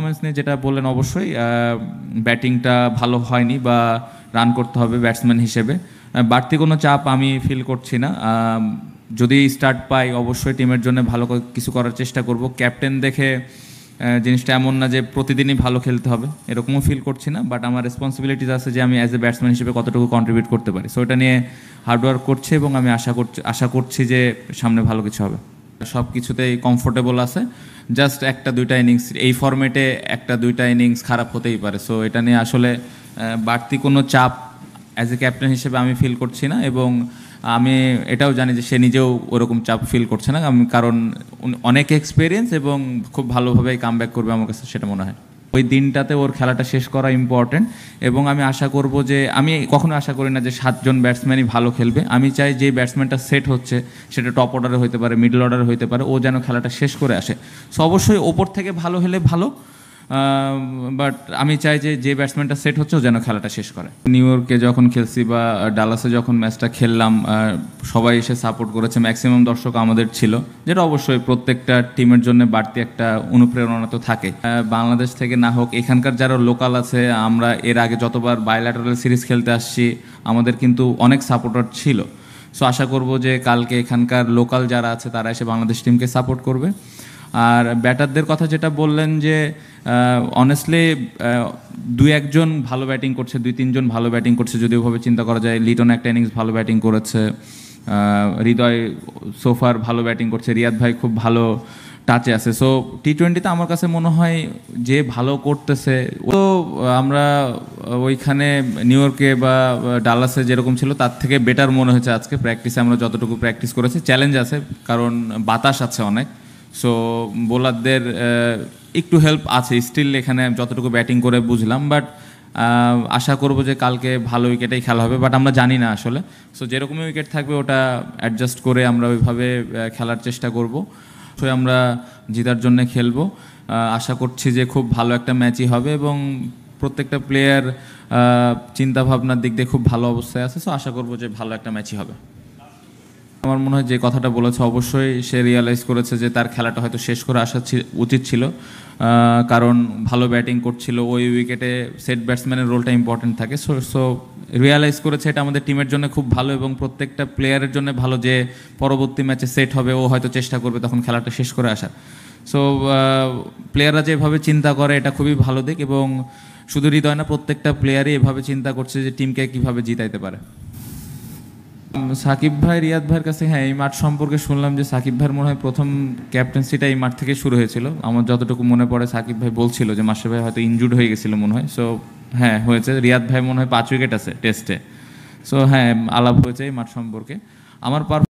Performance নিয়ে যেটা বললেন, অবশ্যই ব্যাটিংটা ভালো হয়নি বা রান করতে হবে ব্যাটসম্যান হিসেবে। বাড়তি কোনো চাপ আমি ফিল করছি না। যদি স্টার্ট পাই অবশ্যই টিমের জন্য ভালো কিছু করার চেষ্টা করব। ক্যাপ্টেন দেখে জিনিসটা এমন না যে প্রতিদিনই ভালো খেলতে হবে, এরকমও ফিল করছি না। বাট আমার রেসপন্সিবিলিটিস আছে যে আমি অ্যাজ এ ব্যাটসম্যান হিসেবে কতটুকু কন্ট্রিবিউট করতে পারি। সো এটা নিয়ে হার্ডওয়ার্ক করছি এবং আমি আশা করছি যে সামনে ভালো কিছু হবে। সব কিছুতেই কমফোর্টেবল আছে। জাস্ট একটা দুইটা ইনিংস এই ফরম্যাটে একটা দুইটা ইনিংস খারাপ হতেই পারে। সো এটা নিয়ে আসলে বাড়তি কোনো চাপ অ্যাজ এ ক্যাপ্টেন হিসেবে আমি ফিল করছি না, এবং আমি এটাও জানি যে সে নিজেও ওরকম চাপ ফিল করছে না। কারণ অনেক এক্সপিরিয়েন্স এবং খুব ভালোভাবে কামব্যাক করবে আমার কাছে সেটা মনে হয়। ওই দিনটাতে ওর খেলাটা শেষ করা ইম্পর্টেন্ট, এবং আমি আশা করব যে আমি কখনো আশা করি না যে 7 জন ব্যাটসম্যানই ভালো খেলবে। আমি চাই যে ব্যাটসম্যানটা সেট হচ্ছে সেটা টপ অর্ডারে হতে পারে, মিডল অর্ডারে হতে পারে, ও যেন খেলাটা শেষ করে আসে। সো অবশ্যই ওপর থেকে ভালো হলে ভালো, বাট আমি চাই যে ব্যাটসম্যানটা সেট হচ্ছে ও যেন খেলাটা শেষ করে। নিউ ইয়র্কে যখন খেলছি বা ডালাসে যখন ম্যাচটা খেললাম, সবাই এসে সাপোর্ট করেছে, ম্যাক্সিমাম দর্শক আমাদের ছিল, যেটা অবশ্যই প্রত্যেকটা টিমের জন্য বাড়তি একটা অনুপ্রেরণা তো থাকে। বাংলাদেশ থেকে না হোক, এখানকার যারা লোকাল আছে, আমরা এর আগে যতবার বাইল্যাটারাল সিরিজ খেলতে আসছি আমাদের কিন্তু অনেক সাপোর্টার ছিল। সো আশা করব যে কালকে এখানকার লোকাল যারা আছে তারা এসে বাংলাদেশ টিমকে সাপোর্ট করবে। আর ব্যাটারদের কথা যেটা বললেন যে অনেস্টলি 2-1 ভালো ব্যাটিং করছে, 2-3 জন ভালো ব্যাটিং করছে যদি ওভাবে চিন্তা করা যায়। লিটন একটা ইনিংস ভালো ব্যাটিং করেছে, হৃদয় সোফার ভালো ব্যাটিং করছে, রিয়াদ ভাই খুব ভালো টাচে আছে। সো টি-20তে আমার কাছে মনে হয় যে ভালো করতেছে। তো আমরা ওইখানে নিউ ইয়র্কে বা ডালাসে যেরকম ছিল তার থেকে বেটার মনে হয়েছে আজকে প্র্যাকটিসে। আমরা যতটুকু প্র্যাকটিস করেছি, চ্যালেঞ্জ আছে কারণ বাতাস আছে অনেক। সো বোলারদের একটু হেল্প আছে স্টিল এখানে যতটুকু ব্যাটিং করে বুঝলাম। বাট আশা করব যে কালকে ভালো উইকেটেই খেলা হবে, বাট আমরা জানি না আসলে। সো যেরকমই উইকেট থাকবে ওটা অ্যাডজাস্ট করে আমরা ওইভাবে খেলার চেষ্টা করব। সো আমরা জেতার জন্য খেলবো। আশা করছি যে খুব ভালো একটা ম্যাচই হবে এবং প্রত্যেকটা প্লেয়ার চিন্তাভাবনার দিক দিয়ে খুব ভালো অবস্থায় আছে। সো আশা করব যে ভালো একটা ম্যাচই হবে। আমার মনে হয় যে কথাটা বলেছে অবশ্যই সে রিয়ালাইজ করেছে যে তার খেলাটা হয়তো শেষ করে আসা উচিত ছিল, কারণ ভালো ব্যাটিং করছিল। ওই উইকেটে সেট ব্যাটসম্যানের রোলটা ইম্পর্টেন্ট থাকে। সো রিয়ালাইজ করেছে এটা আমাদের টিমের জন্য খুব ভালো এবং প্রত্যেকটা প্লেয়ারের জন্য ভালো যে পরবর্তী ম্যাচে সেট হবে, ও হয়তো চেষ্টা করবে তখন খেলাটা শেষ করে আসার। সো প্লেয়াররা যেভাবে চিন্তা করে এটা খুবই ভালো দিক, এবং শুধু হৃদয় না, প্রত্যেকটা প্লেয়ারই এভাবে চিন্তা করছে যে টিমকে কীভাবে জিতাইতে পারে। সাকিব ভাই রিয়াদ ভাইয়ের কাছে, হ্যাঁ, এই মাঠ সম্পর্কে শুনলাম যে সাকিব ভাইয়ের মনে হয় প্রথম ক্যাপ্টেন্সিটা এই মাঠ থেকে শুরু হয়েছিল। আমার যতটুকু মনে পড়ে সাকিব ভাই বলছিল যে মাশরাফি ভাই হয়তো ইনজুর্ড হয়ে গেছিলো মনে হয়। সো হ্যাঁ হয়েছে। রিয়াদ ভাই মনে হয় 5 উইকেট আছে টেস্টে। সো হ্যাঁ, আলাপ হয়েছে এই মাঠ সম্পর্কে। আমার